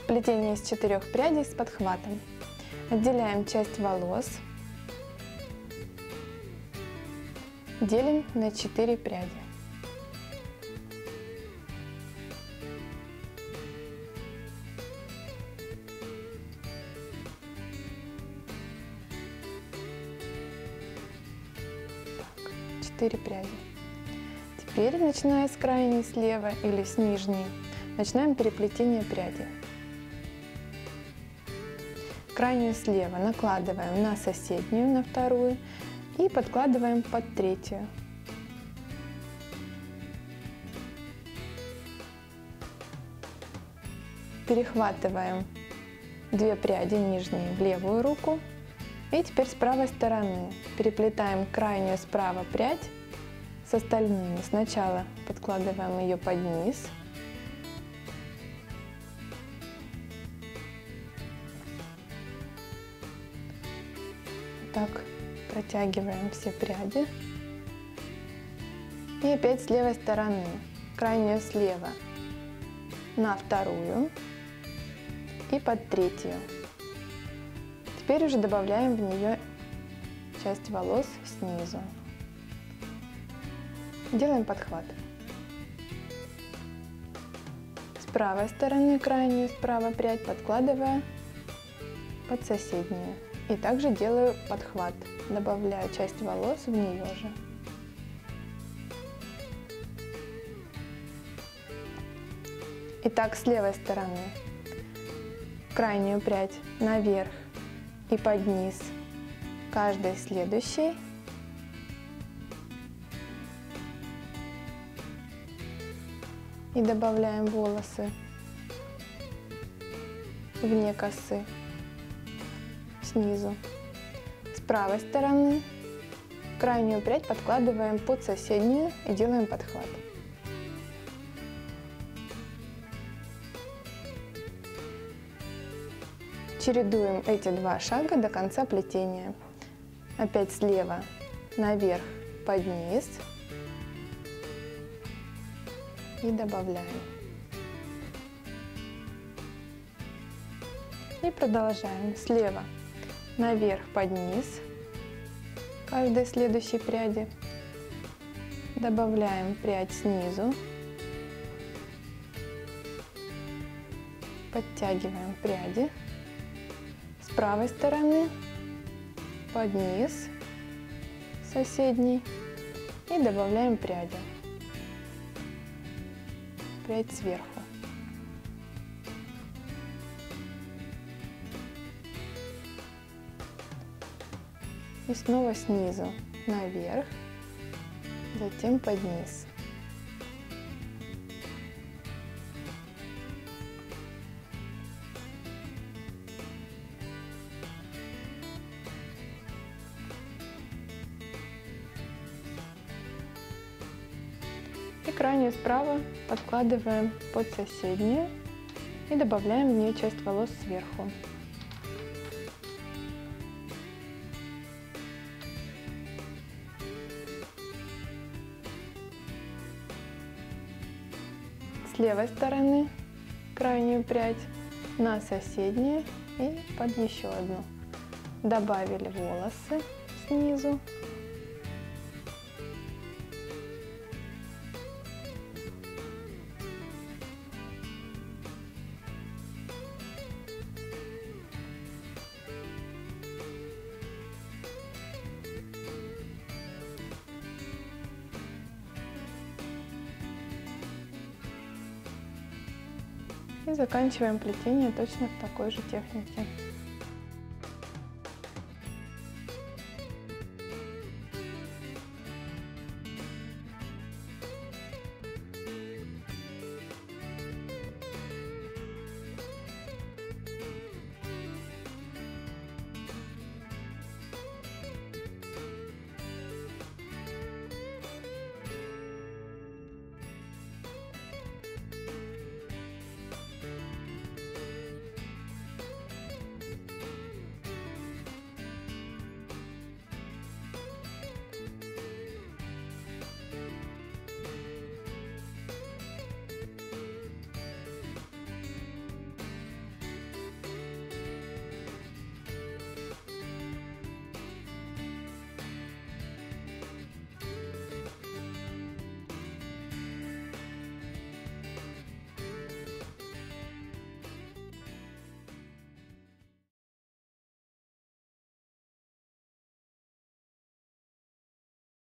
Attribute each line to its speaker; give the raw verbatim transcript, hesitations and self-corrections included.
Speaker 1: Плетение из четырех прядей с подхватом. Отделяем часть волос, делим на четыре пряди. Так, четыре пряди. Теперь, начиная с крайней слева или с нижней, начинаем переплетение прядей. Крайнюю слева накладываем на соседнюю, на вторую, и подкладываем под третью. Перехватываем две пряди нижние в левую руку. И теперь с правой стороны переплетаем крайнюю справа прядь с остальными. Сначала подкладываем ее под низ. Так протягиваем все пряди. И опять с левой стороны крайнюю слева на вторую и под третью. Теперь уже добавляем в нее часть волос снизу. Делаем подхват. С правой стороны крайнюю справа прядь подкладывая под соседнюю. И также делаю подхват, добавляю часть волос в нее же. Итак, с левой стороны крайнюю прядь наверх и под низ каждой следующей. И добавляем волосы вне косы снизу. С правой стороны крайнюю прядь подкладываем под соседнюю и делаем подхват. Чередуем эти два шага до конца плетения. Опять слева наверх под низ и добавляем. И продолжаем. Слева наверх под низ каждой следующей пряди. Добавляем прядь снизу. Подтягиваем пряди. С правой стороны под низ соседней и добавляем пряди. Прядь сверху. И снова снизу наверх, затем под низ. И крайнюю справа подкладываем под соседнюю и добавляем в нее часть волос сверху. С левой стороны крайнюю прядь на соседнюю и под еще одну. Добавили волосы снизу. И заканчиваем плетение точно в такой же технике.